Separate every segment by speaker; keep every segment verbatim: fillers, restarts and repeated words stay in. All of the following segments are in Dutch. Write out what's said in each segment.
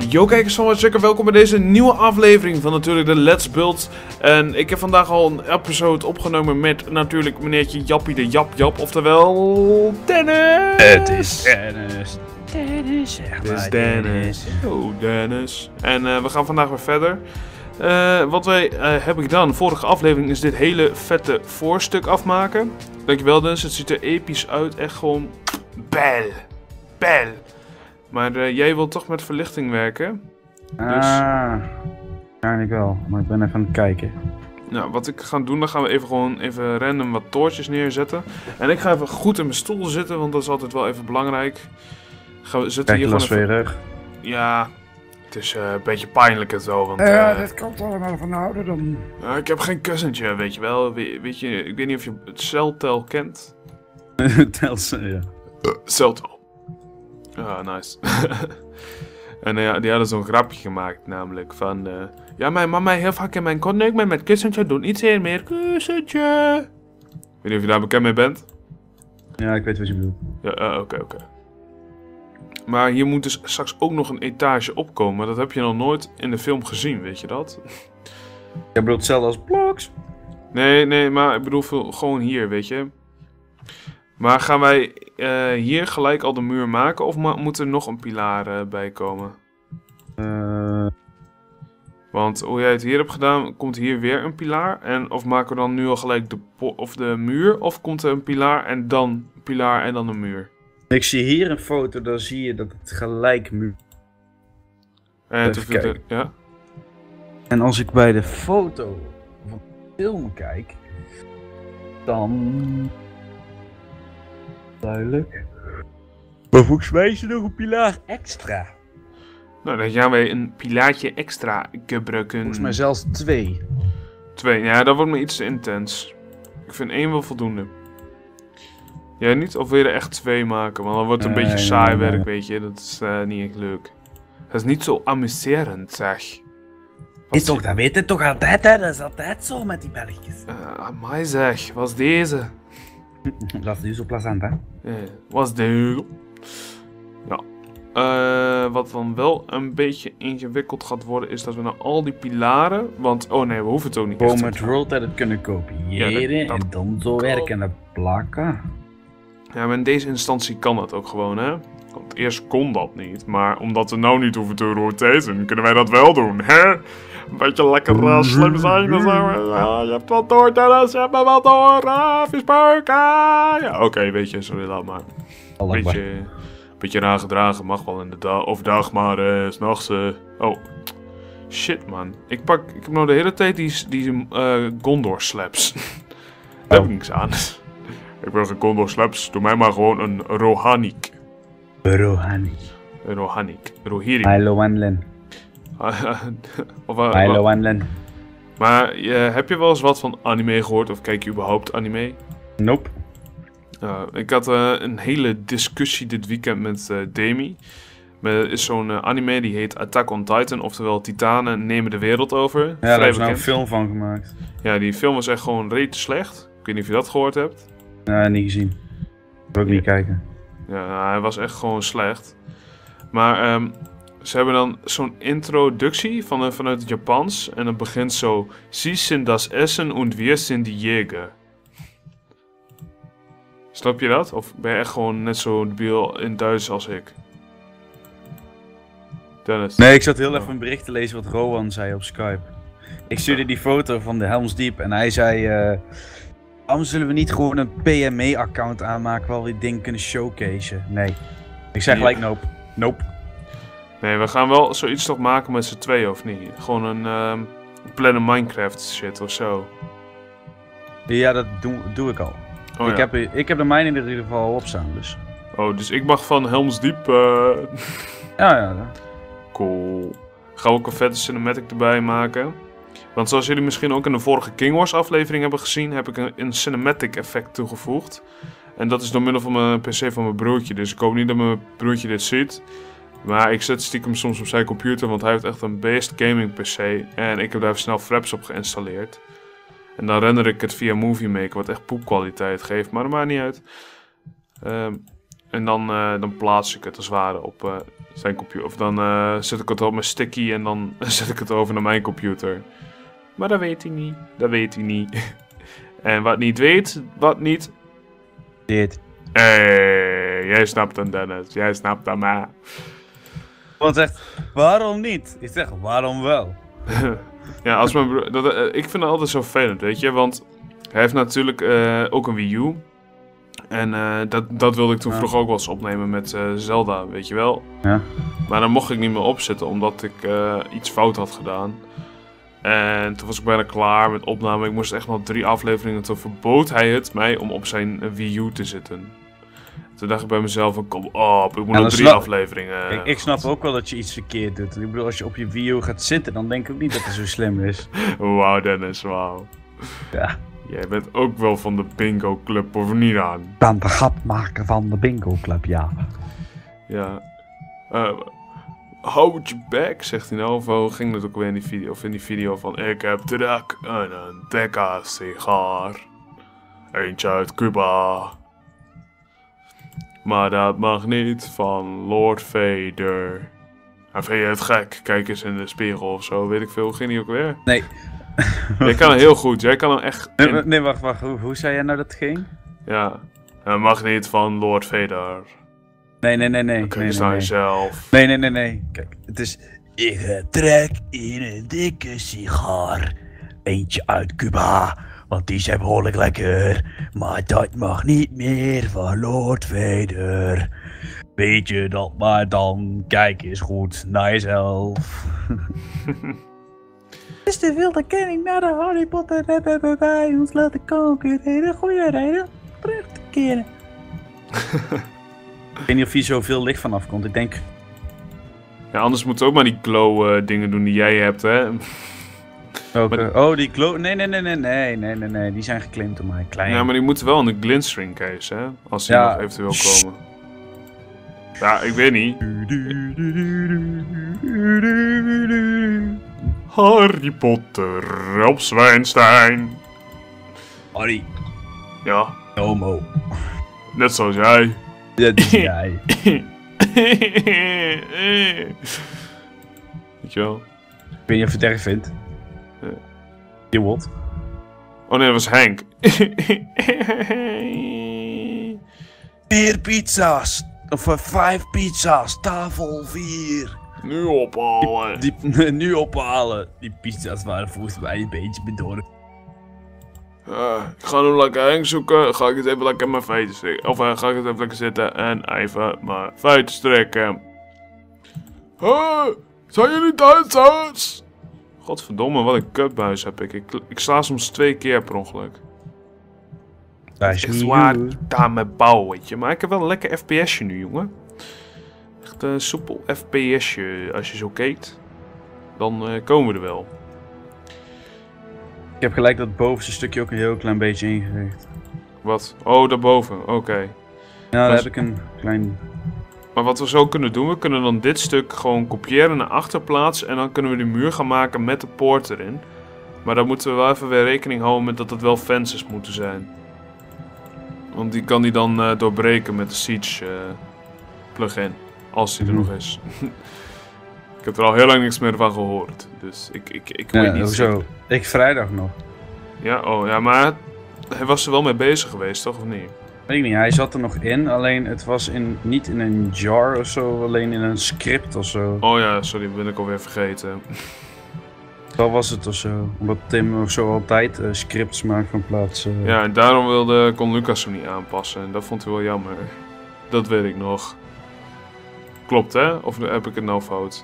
Speaker 1: Yo kijkers van Watchecker, welkom bij deze nieuwe aflevering van natuurlijk de Let's Build. En ik heb vandaag al een episode opgenomen met natuurlijk meneertje Jappie de Jap Jap, oftewel Dennis.
Speaker 2: Het is Dennis. Dennis, zeg
Speaker 1: Het is
Speaker 2: maar
Speaker 1: Dennis. Oh Dennis. En uh, we gaan vandaag weer verder. Uh, wat wij uh, hebben gedaan, de vorige aflevering, is dit hele vette voorstuk afmaken. Dankjewel Dennis, het ziet er episch uit, echt gewoon bel, bel. Maar uh, jij wilt toch met verlichting werken?
Speaker 2: Ah, dus... waarschijnlijk wel, maar ik ben even aan het kijken.
Speaker 1: Nou, wat ik ga doen, dan gaan we even gewoon even random wat toortjes neerzetten. En ik ga even goed in mijn stoel zitten, want dat is altijd wel even belangrijk. Gaan we zitten
Speaker 2: Kijk,
Speaker 1: hier
Speaker 2: last
Speaker 1: gewoon
Speaker 2: van je
Speaker 1: even...
Speaker 2: rug.
Speaker 1: Ja, het is uh, een beetje pijnlijk het wel, want...
Speaker 2: Ja, uh,
Speaker 1: uh,
Speaker 2: dit komt allemaal van ouderdom.
Speaker 1: Uh, ik heb geen kussentje, weet je wel. We, weet je, ik weet niet of je het Celtel kent.
Speaker 2: Tels, ja. Uh,
Speaker 1: Celtel. Ah, nice. En uh, ja, die hadden zo'n grapje gemaakt, namelijk van... Uh, ja, mijn mama heel vaak in mijn kont neukt me met kussentje, doe iets meer kussentje. Ik weet niet of je daar bekend mee bent.
Speaker 2: Ja, ik weet wat je bedoelt.
Speaker 1: Ja, oké, uh, oké. Okay, okay. Maar hier moet dus straks ook nog een etage opkomen. Dat heb je nog nooit in de film gezien, weet je dat?
Speaker 2: Je bedoelt hetzelfde als blocks?
Speaker 1: Nee, nee, maar ik bedoel veel, gewoon hier, weet je. Maar gaan wij uh, hier gelijk al de muur maken of moet er nog een pilaar uh, bij komen?
Speaker 2: Uh...
Speaker 1: Want hoe jij het hier hebt gedaan, komt hier weer een pilaar. En of maken we dan nu al gelijk de, of de muur, of komt er een pilaar en dan een pilaar en dan een muur?
Speaker 2: Ik zie hier een foto, dan zie je dat het gelijk muur...
Speaker 1: En te de, ja?
Speaker 2: En als ik bij de foto van de film kijk, dan... Duidelijk. Maar volgens mij is er nog een pilaar extra.
Speaker 1: Nou, dan gaan wij een pilaartje extra gebruiken.
Speaker 2: Volgens mij zelfs twee.
Speaker 1: Twee, ja, dat wordt me iets te intens. Ik vind één wel voldoende. Jij niet? Of wil je er echt twee maken? Want dan wordt het een
Speaker 2: nee,
Speaker 1: beetje saai
Speaker 2: nee, nee.
Speaker 1: werk, weet je. Dat is uh, niet echt leuk. Dat is niet zo amuserend, zeg.
Speaker 2: Is toch, dat weet je toch altijd, hè? Dat is altijd zo met die belletjes.
Speaker 1: Uh, amai zeg, was deze?
Speaker 2: Dat is nu zo plezant, hè?
Speaker 1: Ja, was deze? Ja. Uh, wat dan wel een beetje ingewikkeld gaat worden, is dat we nou al die pilaren... Want, oh nee, we hoeven het ook niet.
Speaker 2: Gewoon met roll dat het kunnen kopiëren ja, dat, dat en dan zo werken en plakken.
Speaker 1: Ja, maar in deze instantie kan dat ook gewoon, hè? Want eerst kon dat niet, maar omdat we nou niet hoeven te rotaten, kunnen wij dat wel doen, hè? Een beetje lekker uh, slim zijn en zo. Ja, je hebt wat door, Dennis, je hebt me wel door, uh, viespeuk, uh. Ja, oké, okay, weet je, sorry, laat maar. Beetje, beetje raar gedragen, mag wel in de dag, overdag, maar uh, s'nachts, uh, oh. Shit, man. Ik pak, ik heb nou de hele tijd die, die uh, Gondor slaps. Daar oh. heb ik niks aan. Ik wil geen Gondor slaps, doe mij maar gewoon een Rohanik.
Speaker 2: Rohanik.
Speaker 1: Rohanik. Rohirrim.
Speaker 2: Milo en Len.
Speaker 1: of, uh,
Speaker 2: Milo en Len.
Speaker 1: Maar uh, heb je wel eens wat van anime gehoord? Of kijk je überhaupt anime?
Speaker 2: Nope.
Speaker 1: Uh, ik had uh, een hele discussie dit weekend met uh, Demi. Er is zo'n uh, anime die heet Attack on Titan. Oftewel Titanen nemen de wereld over.
Speaker 2: Ja, daar hebben ze nou een film van gemaakt.
Speaker 1: Ja, die film was echt gewoon reet slecht. Ik weet niet of je dat gehoord hebt.
Speaker 2: Nee, niet gezien. Ik wil ook niet kijken.
Speaker 1: Ja, nou, hij was echt gewoon slecht. Maar um, ze hebben dan zo'n introductie van, uh, vanuit het Japans. En het begint zo... Sie sind das Essen und wir sind die Jäger. Snap je dat? Of ben je echt gewoon net zo debiel in Duits als ik? Dennis?
Speaker 2: Nee, ik zat heel even een bericht te lezen wat Rowan zei op Skype. Ik stuurde die foto van de Helm's Deep en hij zei... Uh, waarom zullen we niet gewoon een P M E-account aanmaken waar we dit ding kunnen showcasen? Nee. Ik zeg gelijk nope. Nope.
Speaker 1: Nee, we gaan wel zoiets toch maken met z'n tweeën, of niet? Gewoon een um, plannen Minecraft shit of zo.
Speaker 2: Ja, dat doe, doe ik al.
Speaker 1: Oh,
Speaker 2: ik,
Speaker 1: ja.
Speaker 2: heb, ik heb de mijne in ieder geval al op staan, dus.
Speaker 1: Oh, dus ik mag van Helm's Deep... Uh...
Speaker 2: ja, ja. ja.
Speaker 1: Cool. Gaan we ook een vette cinematic erbij maken. Want zoals jullie misschien ook in de vorige King Wars aflevering hebben gezien, heb ik een, een cinematic effect toegevoegd. En dat is door middel van mijn P C van mijn broertje. Dus ik hoop niet dat mijn broertje dit ziet. Maar ik zet stiekem soms op zijn computer, want hij heeft echt een beest gaming P C. En ik heb daar snel fraps op geïnstalleerd. En dan render ik het via Movie Maker, wat echt poepkwaliteit geeft, maar dat maakt niet uit. Um, En dan, uh, dan plaats ik het als het ware op uh, zijn computer. Of dan uh, zet ik het op mijn sticky en dan zet ik het over naar mijn computer. Maar dat weet hij niet. Dat weet hij niet. En wat niet weet, wat niet...
Speaker 2: Dit.
Speaker 1: Hey, jij snapt hem, Dennis. Jij snapt hem, maar.
Speaker 2: Want zegt, waarom niet? Ik zeg, waarom wel?
Speaker 1: Ja, als mijn broer... Dat, uh, ik vind het altijd zo vervelend, weet je. Want hij heeft natuurlijk uh, ook een Wii U. En uh, dat, dat wilde ik toen ja. vroeger ook wel eens opnemen met uh, Zelda, weet je wel.
Speaker 2: Ja.
Speaker 1: Maar dan mocht ik niet meer opzetten, omdat ik uh, iets fout had gedaan. En toen was ik bijna klaar met opname. Ik moest echt nog drie afleveringen. Toen verbood hij het mij om op zijn Wii U te zitten. Toen dacht ik bij mezelf van, kom op, ik moet
Speaker 2: ja,
Speaker 1: nog drie
Speaker 2: snap...
Speaker 1: afleveringen.
Speaker 2: Ik, ik snap ook wel dat je iets verkeerd doet. Ik bedoel, als je op je Wii U gaat zitten, dan denk ik ook niet dat het zo slim is.
Speaker 1: Wauw, Dennis, wauw.
Speaker 2: Ja.
Speaker 1: Jij bent ook wel van de bingo club, of niet aan?
Speaker 2: Dan de grap maken van de bingo club, ja.
Speaker 1: Ja. Uh, Houd je bek, zegt hij nou. Of hoe ging dat ook weer in die video? Of in die video van... Ik heb trek en een Decca sigaar. Eentje uit Cuba. Maar dat mag niet van Lord Vader. En vind je het gek? Kijk eens in de spiegel of zo. Weet ik veel. Hoe ging die ook weer?
Speaker 2: Nee.
Speaker 1: Jij kan het heel goed. Jij kan hem echt...
Speaker 2: Nee, nee wacht, wacht. Hoe, hoe zei jij nou dat het ging?
Speaker 1: Ja. Het mag niet van Lord Vader.
Speaker 2: Nee, nee, nee, nee.
Speaker 1: Kijk
Speaker 2: nee,
Speaker 1: eens
Speaker 2: nee,
Speaker 1: naar
Speaker 2: nee.
Speaker 1: jezelf.
Speaker 2: Nee, nee, nee, nee. Kijk, het is... Ik trek in een dikke sigaar. Eentje uit Cuba. Want die zijn behoorlijk lekker. Maar dat mag niet meer van Lord Vader. Weet je dat maar dan? Kijk eens goed naar jezelf. Is de wilde kenning naar de Harry Potter hebben we bij ons laten concurreren. Goeie reden terug te keren. Ik weet niet of hier zoveel licht vanaf komt. Ik denk...
Speaker 1: Ja, anders moeten we ook maar die glow uh, dingen doen die jij hebt, hè.
Speaker 2: Welke? Maar... Oh, die glow... Nee, nee, nee, nee, nee, nee, nee, nee. Die zijn geclaimd door mij. Klein.
Speaker 1: Ja, maar die moeten wel in de glintstring case, hè. Als die ja. nog eventueel komen. Ja, ik weet niet. Harry Potter op Zwijnstein.
Speaker 2: Harry.
Speaker 1: Ja.
Speaker 2: Homo.
Speaker 1: Net zoals jij.
Speaker 2: Dat is jij.
Speaker 1: Weet je wel?
Speaker 2: Ik weet niet of je het erg vindt.
Speaker 1: Ja.
Speaker 2: Je wat?
Speaker 1: Oh nee, dat was Henk.
Speaker 2: Vier pizza's. Of uh, vijf pizza's. Tafel vier.
Speaker 1: Nu ophalen.
Speaker 2: Die, die, nu ophalen. Die pizza's waren volgens mij een beetje bedorven.
Speaker 1: Uh, ik ga nu lekker Henk zoeken. Ga ik het even lekker mijn feiten strekken. Of uh, ga ik het even lekker zitten en even mijn feiten strekken. Huh? Zijn jullie Duitsers? Godverdomme, wat een kutbuis heb ik. ik. Ik sla soms twee keer per ongeluk.
Speaker 2: Dat is
Speaker 1: echt zwaar daar met bouw, weet je. Maar ik heb wel een lekker F P S'je nu, jongen. Echt een soepel F P S'je. Als je zo kijkt, dan uh, komen we er wel.
Speaker 2: Ik heb gelijk dat bovenste stukje ook een heel klein beetje ingericht.
Speaker 1: Wat? Oh, daarboven. Oké. Okay.
Speaker 2: Nou, daar heb ik een klein...
Speaker 1: Maar wat we zo kunnen doen, we kunnen dan dit stuk gewoon kopiëren naar achterplaatsen. En dan kunnen we de muur gaan maken met de poort erin. Maar dan moeten we wel even weer rekening houden met dat het wel fences moeten zijn. Want die kan die dan uh, doorbreken met de Siege uh, plugin. Als die er mm-hmm. nog is. Ik heb er al heel lang niks meer van gehoord. Dus ik, ik, ik
Speaker 2: ja,
Speaker 1: weet niet
Speaker 2: zo. Zeker. Ik vrijdag nog.
Speaker 1: Ja, oh ja, maar hij was er wel mee bezig geweest, toch? Of niet?
Speaker 2: Weet ik niet, hij zat er nog in, alleen het was in, niet in een jar of zo, alleen in een script of zo.
Speaker 1: Oh ja, sorry, ben ik alweer vergeten.
Speaker 2: Dat was het of zo, omdat Tim ook zo altijd uh, scripts maakt van plaats. Uh...
Speaker 1: Ja, en daarom wilde kon Lucas hem niet aanpassen en dat vond hij wel jammer. Dat weet ik nog. Klopt hè? Of heb ik het nou fout?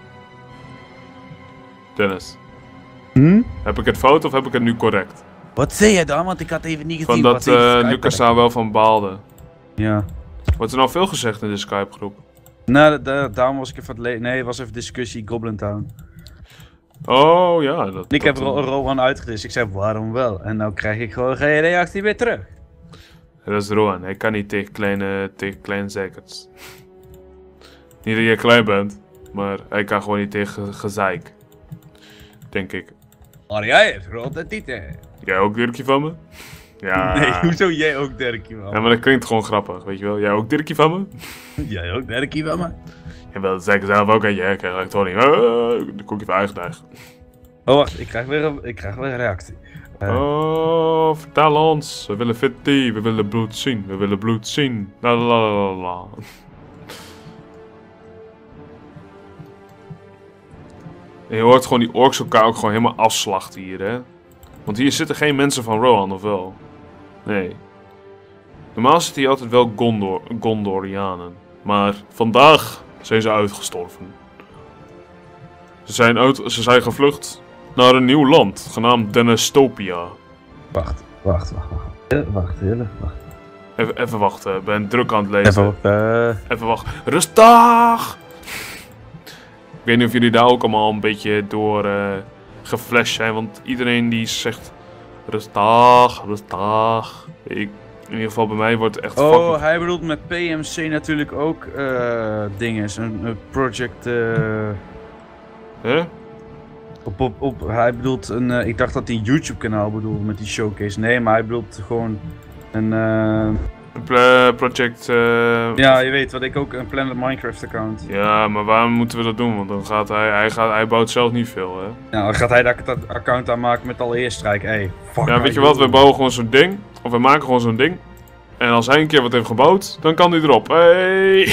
Speaker 1: Dennis.
Speaker 2: Hm?
Speaker 1: Heb ik het fout of heb ik het nu correct?
Speaker 2: Wat zei je dan? Want ik had even niet gezien.
Speaker 1: Van dat uh, Lucas daar wel van baalde.
Speaker 2: Ja.
Speaker 1: Wordt er nou veel gezegd in de Skype groep?
Speaker 2: Nou, da daarom was ik even aan het lezen. Nee, het was even discussie Goblin Town.
Speaker 1: Oh ja. Dat,
Speaker 2: ik
Speaker 1: dat
Speaker 2: heb Ro Rowan uitgedist. Ik zei waarom wel? En nou krijg ik gewoon geen reactie weer terug.
Speaker 1: Ja, dat is Rowan. Hij kan niet tegen kleine, tegen kleine zeikers. Niet dat jij klein bent, maar hij kan gewoon niet tegen gezeik. Denk ik.
Speaker 2: Maar jij hebt grote tieten.
Speaker 1: Jij ook Dirkje van me? Ja.
Speaker 2: Nee, hoezo jij ook Dirkie van me?
Speaker 1: Ja, maar dat klinkt gewoon grappig, weet je wel. Jij ook Dirkie van me?
Speaker 2: Jij ook Dirkie van me?
Speaker 1: Ja, wel, dat zei ik zelf ook aan je. Ik krijg toch niet. Uh, dan kom ik even uitgedaagd.
Speaker 2: Oh, wacht, ik krijg weer een, ik krijg weer een reactie. Uh,
Speaker 1: Oh, vertel ons. We willen fitty, we willen bloed zien. We willen bloed zien. La la la la la. En je hoort gewoon die orks elkaar ook gewoon helemaal afslachten hier, hè. Want hier zitten geen mensen van Rohan, of wel? Nee. Normaal zitten hier altijd wel Gondor, Gondorianen. Maar vandaag zijn ze uitgestorven. Ze zijn, uit, ze zijn gevlucht naar een nieuw land, genaamd Denestopia.
Speaker 2: wacht, wacht, wacht, wacht. Ja, wacht, heel wacht.
Speaker 1: Even, even wachten, ik ben druk aan het lezen.
Speaker 2: Even wachten.
Speaker 1: Even wachten. Rustig! Ik weet niet of jullie daar ook allemaal een beetje door uh, geflasht zijn, want iedereen die zegt rustig, rustig. Ik, in ieder geval bij mij wordt het echt
Speaker 2: Oh,
Speaker 1: fucking...
Speaker 2: hij bedoelt met P M C natuurlijk ook uh, dingen, een, een project... Uh...
Speaker 1: Huh?
Speaker 2: Op, op, op, hij bedoelt een, uh, ik dacht dat hij een YouTube kanaal bedoelde met die showcase. Nee, maar hij bedoelt gewoon een... Uh...
Speaker 1: Een pla- project... Uh...
Speaker 2: Ja, je weet wat ik ook, een Planet Minecraft account.
Speaker 1: Ja, maar waarom moeten we dat doen? Want dan gaat hij, hij, gaat, hij bouwt zelf niet veel, hè?
Speaker 2: Nou, dan gaat hij dat account aanmaken met alle eerstrijk. Hey, fuck.
Speaker 1: Ja, weet je wat? We bouwen gewoon zo'n ding. Of we maken gewoon zo'n ding. En als hij een keer wat heeft gebouwd, dan kan hij erop. Hey!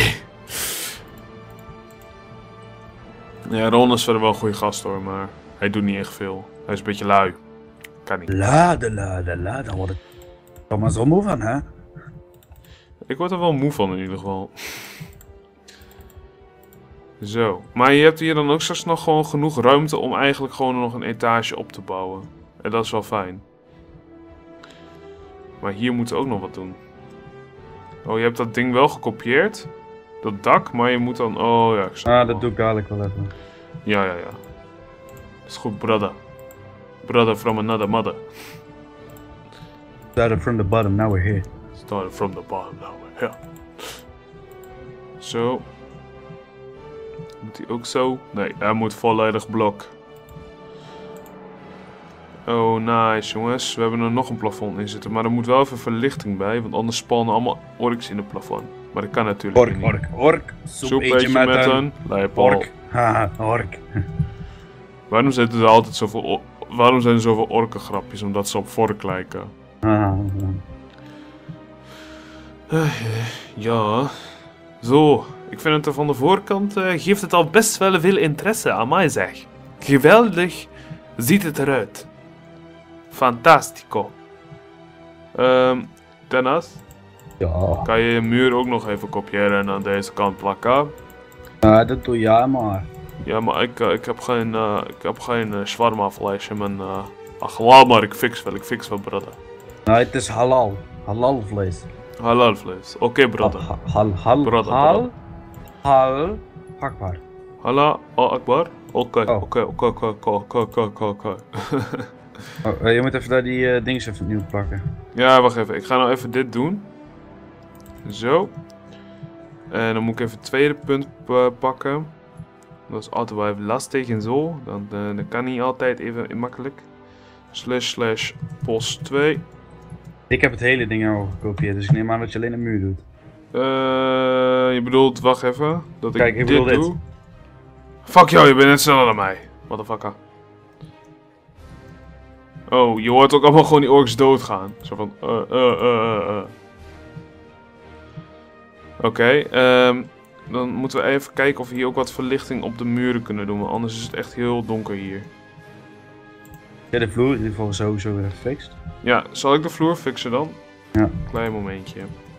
Speaker 1: Ja, Ron is verder wel een goede gast hoor, maar hij doet niet echt veel. Hij is een beetje lui. Kan niet.
Speaker 2: La de la de la, daar word ik toch maar zo moe van, hè?
Speaker 1: Ik word er wel moe van in ieder geval. Zo. Maar je hebt hier dan ook straks nog gewoon genoeg ruimte om eigenlijk gewoon nog een etage op te bouwen. En dat is wel fijn. Maar hier moeten we ook nog wat doen. Oh, je hebt dat ding wel gekopieerd. Dat dak, maar je moet dan... Oh ja, ik snap
Speaker 2: Ah,
Speaker 1: het
Speaker 2: dat
Speaker 1: wel.
Speaker 2: doe ik dadelijk wel even.
Speaker 1: Ja, ja, ja. Dat is goed, brother. Brother from another mother.
Speaker 2: Started from the bottom, now we're here.
Speaker 1: Started from the bottom now. Ja. Zo. Moet hij ook zo? Nee, hij moet volledig blok. Oh, nice jongens. We hebben er nog een plafond in zitten. Maar er moet wel even verlichting bij. Want anders spannen allemaal orks in het plafond. Maar dat kan natuurlijk
Speaker 2: Ork,
Speaker 1: niet.
Speaker 2: ork, ork. Soep,
Speaker 1: Soep
Speaker 2: eet je met,
Speaker 1: met
Speaker 2: een
Speaker 1: een lijpal.
Speaker 2: ork. Haha, ork.
Speaker 1: Waarom zitten er altijd zoveel... or- Waarom zijn er zoveel orkengrapjes? Omdat ze op vork lijken.
Speaker 2: Haha.
Speaker 1: Ja, zo. Ik vind het er van de voorkant uh, geeft het al best wel veel interesse aan mij zeg. Geweldig ziet het eruit. Fantastico. Um, Dennis,
Speaker 2: Ja.
Speaker 1: kan je je muur ook nog even kopiëren en aan deze kant plakken?
Speaker 2: Ah, dat doe jij maar.
Speaker 1: Ja, maar ik, uh, ik heb geen, uh, ik heb geen uh, shawarma vlees in mijn... Uh... Ach, laat maar, ik fix wel, ik fix wel, brother.
Speaker 2: Nou, het is halal. Halal vlees.
Speaker 1: Halal vlees. Oké, okay, brother.
Speaker 2: Hal, hal, hal,
Speaker 1: Brother,
Speaker 2: hal, hal, hakbaar.
Speaker 1: Hala, oh, akbar. Oké,
Speaker 2: Oh.
Speaker 1: oké, oké, oké, oké, oké, oké, oké.
Speaker 2: Oh, je moet even daar die uh, dingen even opnieuw plakken.
Speaker 1: Ja, wacht even. Ik ga nou even dit doen. Zo. En dan moet ik even het tweede punt uh, pakken. Dat is altijd wel even lastig en zo. Dan, uh, dat kan niet altijd even makkelijk. Slash slash post twee.
Speaker 2: Ik heb het hele ding al gekopieerd, dus ik neem aan dat je alleen een muur doet.
Speaker 1: Uh, je bedoelt, wacht even. Dat ik,
Speaker 2: Kijk, ik
Speaker 1: dit
Speaker 2: bedoel dit.
Speaker 1: doe. Fuck jou, je bent net sneller dan mij. Motherfucker. Oh, je hoort ook allemaal gewoon die orks doodgaan. Zo van, uh, uh, uh, uh. Oké, okay, um, dan moeten we even kijken of we hier ook wat verlichting op de muren kunnen doen. Want anders is het echt heel donker hier.
Speaker 2: Ja, de vloer in ieder geval sowieso weer gefixt.
Speaker 1: Ja, zal ik de vloer fixen dan?
Speaker 2: Ja.
Speaker 1: Klein momentje.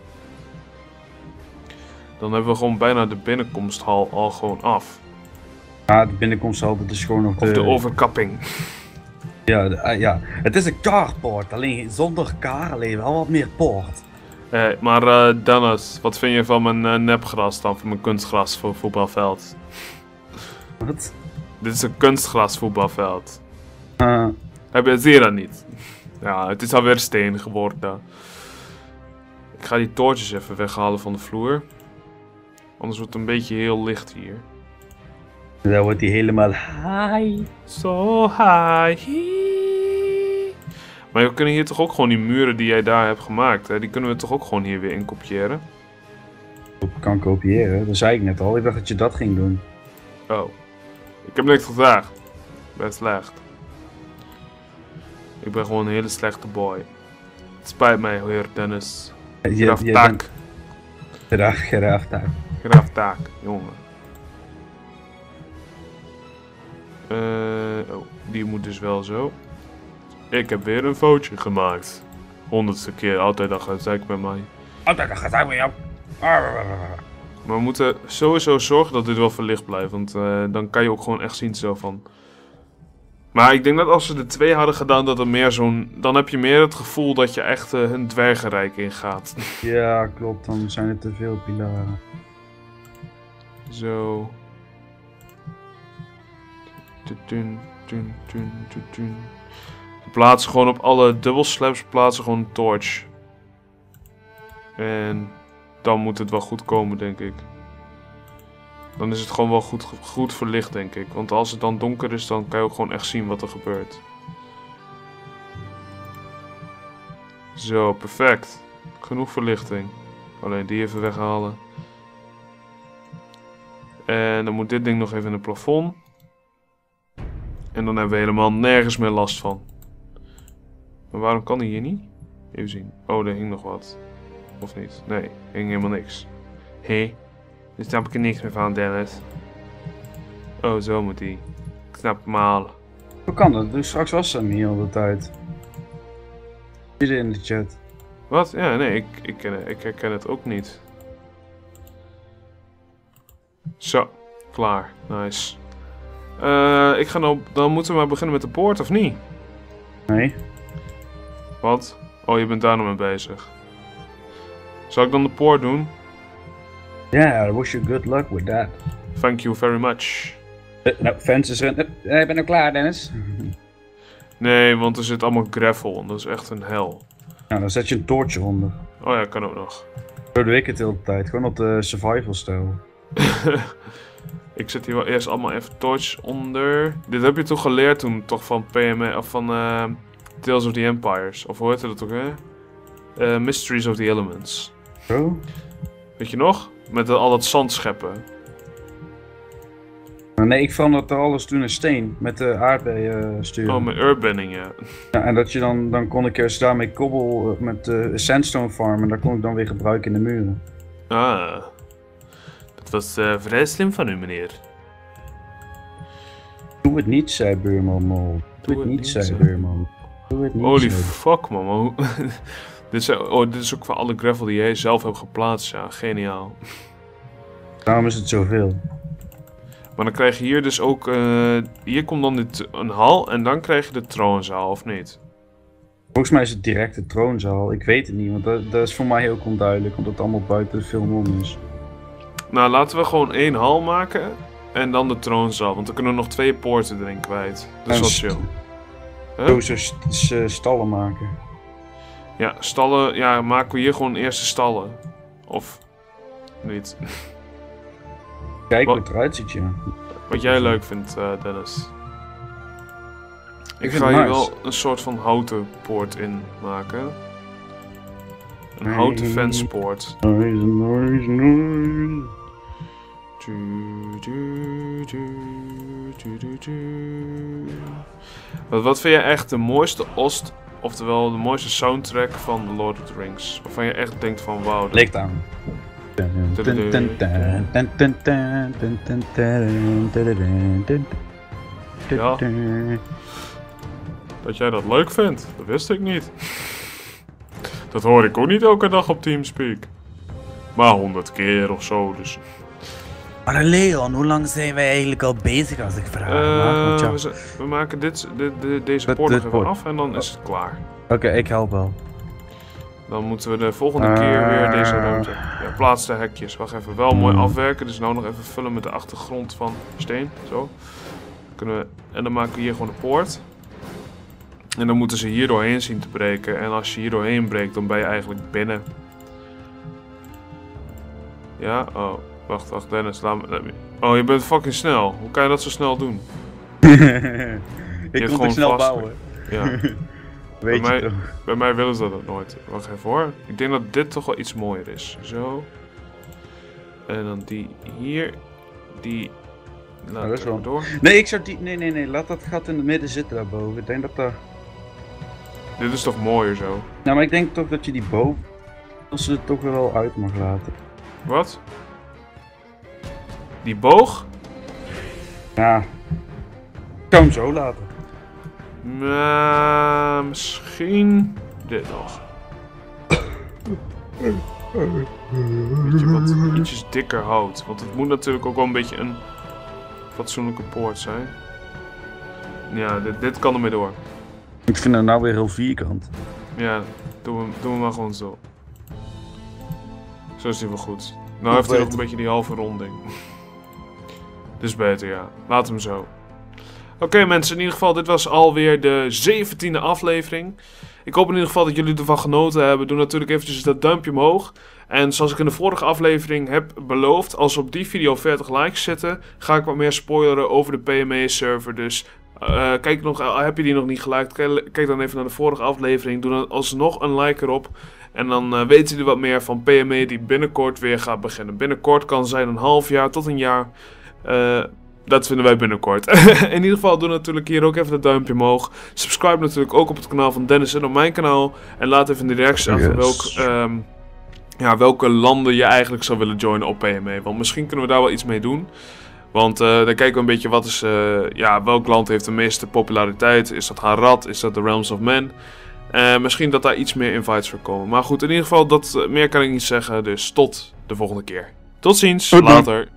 Speaker 1: Dan hebben we gewoon bijna de binnenkomsthal al gewoon af.
Speaker 2: Ah, de binnenkomst altijd is gewoon nog de...
Speaker 1: Of de overkapping.
Speaker 2: Ja, de, uh, ja, het is een carport, alleen zonder kar, alleen wel wat meer poort.
Speaker 1: Eh, maar uh, Dennis, wat vind je van mijn uh, nepgras dan, van mijn kunstgras voor voetbalveld?
Speaker 2: Wat?
Speaker 1: Dit is een kunstgras voetbalveld.
Speaker 2: Uh,
Speaker 1: Heb je, zie je dat niet? Ja, het is alweer steen geworden. Ik ga die toortjes even weghalen van de vloer. Anders wordt het een beetje heel licht hier.
Speaker 2: dan wordt hij helemaal high.
Speaker 1: So high. Maar we kunnen hier toch ook gewoon die muren die jij daar hebt gemaakt, hè? Die kunnen we toch ook gewoon hier weer in kopiëren?
Speaker 2: Kan kopiëren, dat zei ik net al. Ik dacht dat je dat ging doen.
Speaker 1: Oh. Ik heb niks gezegd. Ik ben slecht. Ik ben gewoon een hele slechte boy. Het spijt mij, heer Dennis. Graaf taak.
Speaker 2: Graaf, graaf taak.
Speaker 1: Graaf taak, jongen. Uh, oh, die moet dus wel zo. Ik heb weer een foutje gemaakt. Honderdste keer, altijd al gezeik met mij.
Speaker 2: Altijd al gezeik met jou.
Speaker 1: Maar we moeten sowieso zorgen dat dit wel verlicht blijft, want uh, dan kan je ook gewoon echt zien zo van... Maar ik denk dat als ze er twee hadden gedaan, dat er meer zo'n... Dan heb je meer het gevoel dat je echt uh, een dwergenrijk ingaat.
Speaker 2: Ja, klopt. Dan zijn er te veel pilaren.
Speaker 1: Zo. Tutun, tun, tun, tutun. We plaatsen gewoon op alle dubbelslaps plaatsen gewoon een torch. En dan moet het wel goed komen, denk ik. Dan is het gewoon wel goed, goed verlicht, denk ik. Want als het dan donker is, dan kan je ook gewoon echt zien wat er gebeurt. Zo, perfect. Genoeg verlichting. Alleen die even weghalen. En dan moet dit ding nog even in het plafond. En dan hebben we helemaal nergens meer last van. Maar waarom kan hij hier niet? Even zien. Oh, er hing nog wat. Of niet? Nee, hing helemaal niks. Hé? Hey, daar snap ik er niks meer van, Dennis. Oh, zo moet hij. Ik snap hem al.
Speaker 2: Hoe kan dat? Dus straks was ze hem hier al de tijd. Hier in de chat.
Speaker 1: Wat? Ja, nee, ik, ik, ken, ik herken het ook niet. Zo, klaar. Nice. Uh, ik ga nou, dan moeten we maar beginnen met de poort, of niet?
Speaker 2: Nee.
Speaker 1: Wat? Oh, je bent daar nog mee bezig. Zal ik dan de poort doen?
Speaker 2: Ja, I wish you good luck with that.
Speaker 1: Thank you very much.
Speaker 2: Uh, nou, fans is er. Uh, ik ben nou klaar, Dennis.
Speaker 1: Nee, want er zit allemaal gravel en dat is echt een hel.
Speaker 2: Nou, dan zet je een toortje onder.
Speaker 1: Oh ja, kan ook nog.
Speaker 2: Zo doe ik het de hele tijd, gewoon op de survival stijl.
Speaker 1: Ik zet hier wel eerst allemaal even torch onder. Dit heb je toch geleerd toen, toch van P M A, of van uh, Tales of the Empires. Of hoe heette dat ook, hè? Uh, Mysteries of the Elements.
Speaker 2: Zo?
Speaker 1: Weet je nog? Met de, al dat zand scheppen.
Speaker 2: Nee, ik veranderde alles toen in steen, met de aardbeien sturen.
Speaker 1: Oh, met urbanning, ja.
Speaker 2: Ja, en dat je dan, dan kon ik eens daarmee kobbel met de uh, sandstone farm en dat kon ik dan weer gebruiken in de muren.
Speaker 1: Ah. Dat was uh, vrij slim van u, meneer.
Speaker 2: Doe het niet, zei Buurman Mol. Doe, Doe het niet, zei Buurman. Doe het niet,
Speaker 1: holy
Speaker 2: zei...
Speaker 1: fuck, man. dit, is, oh, dit is ook van alle gravel die jij zelf hebt geplaatst, ja. Geniaal.
Speaker 2: Daarom is het zoveel.
Speaker 1: Maar dan krijg je hier dus ook... Uh, hier komt dan dit, een hal en dan krijg je de troonzaal, of niet?
Speaker 2: Volgens mij is het direct de troonzaal. Ik weet het niet, want dat, dat is voor mij heel onduidelijk. Omdat het allemaal buiten de film om is.
Speaker 1: Nou, laten we gewoon één hal maken. En dan de troonzaal. Want dan kunnen we nog twee poorten erin kwijt. Dus dat is chill.
Speaker 2: Huh? Zo st stallen maken.
Speaker 1: Ja, stallen... Ja, maken we hier gewoon eerst de stallen. Of... Niet.
Speaker 2: Kijk hoe het eruit ziet, ja.
Speaker 1: Wat jij leuk vindt, uh, Dennis. Ik,
Speaker 2: ik
Speaker 1: ga hier
Speaker 2: nice.
Speaker 1: wel een soort van houten poort in maken. Een houten fanspoort.
Speaker 2: Noise, noise, noise.
Speaker 1: Wat, wat vind je echt de mooiste ost, oftewel de mooiste soundtrack van The Lord of the Rings? Waarvan je echt denkt van wauw.
Speaker 2: Ligt aan.
Speaker 1: Ja. Dat jij dat leuk vindt, dat wist ik niet. Dat hoor ik ook niet elke dag op Teamspeak. Maar honderd keer of zo, dus...
Speaker 2: Maar Leon, hoe lang zijn wij eigenlijk al bezig als ik vraag?
Speaker 1: Uh, ja. we, we maken dit, dit, dit, deze poort nog even af en dan is het klaar.
Speaker 2: Oké, okay, ik help wel.
Speaker 1: Dan moeten we de volgende uh, keer weer deze ruimte. Ja, plaats de hekjes. Wacht even, wel mooi afwerken. Dus nou nog even vullen met de achtergrond van steen. Zo. Dan kunnen we, en dan maken we hier gewoon een poort. En dan moeten ze hier doorheen zien te breken. En als je hier doorheen breekt, dan ben je eigenlijk binnen. Ja, oh. Wacht, wacht, Dennis, laat me... Oh, je bent fucking snel. Hoe kan je dat zo snel doen?
Speaker 2: Ik kon het snel vast... bouwen.
Speaker 1: Ja.
Speaker 2: Weet
Speaker 1: bij,
Speaker 2: je
Speaker 1: mij,
Speaker 2: toch?
Speaker 1: bij mij willen ze dat nooit. Wacht even hoor. Ik denk dat dit toch wel iets mooier is. Zo. En dan die hier. Die... Laat
Speaker 2: Oh, dat is
Speaker 1: ik
Speaker 2: wel-
Speaker 1: door.
Speaker 2: Nee, ik zou die... Nee, nee, nee. Laat dat gat in het midden zitten daarboven. Ik denk dat daar...
Speaker 1: Dit is toch mooier zo?
Speaker 2: Nou, maar ik denk toch dat je die boven... Dat ze het toch wel uit mag laten.
Speaker 1: Wat? Die boog?
Speaker 2: Ja. Ik kan hem zo laten.
Speaker 1: Nou, misschien dit nog. Weet je wat ietsjes dikker hout. Want het moet natuurlijk ook wel een beetje een fatsoenlijke poort zijn. Ja, dit, dit kan ermee door.
Speaker 2: Ik vind hem nou weer heel vierkant.
Speaker 1: Ja, doen we, doen we maar gewoon zo. Zo is hij wel goed. Nou heeft hij nog een beetje die halve ronding. Dus beter, ja. Laat hem zo. Oké okay, mensen, in ieder geval, dit was alweer de zeventiende aflevering. Ik hoop in ieder geval dat jullie ervan genoten hebben. Doe natuurlijk eventjes dat duimpje omhoog. En zoals ik in de vorige aflevering heb beloofd, als op die video veertig likes zitten, ga ik wat meer spoileren over de P M E-server. Dus uh, kijk nog, heb je die nog niet geliked, kijk dan even naar de vorige aflevering. Doe dan alsnog een like erop. En dan uh, weten jullie wat meer van P M E die binnenkort weer gaat beginnen. Binnenkort kan zijn een half jaar tot een jaar. Uh, Dat vinden wij binnenkort. In ieder geval doe natuurlijk hier ook even het duimpje omhoog. Subscribe natuurlijk ook op het kanaal van Dennis en op mijn kanaal. En laat even in de reacties achter welk, um, ja, welke landen je eigenlijk zou willen joinen op P M E. Want misschien kunnen we daar wel iets mee doen. Want uh, dan kijken we een beetje wat is, uh, ja, welk land heeft de meeste populariteit. Is dat Harad? Is dat The Realms of Men? Uh, misschien dat daar iets meer invites voor komen. Maar goed, in ieder geval, dat, uh, meer kan ik niet zeggen. Dus tot de volgende keer. Tot ziens, later.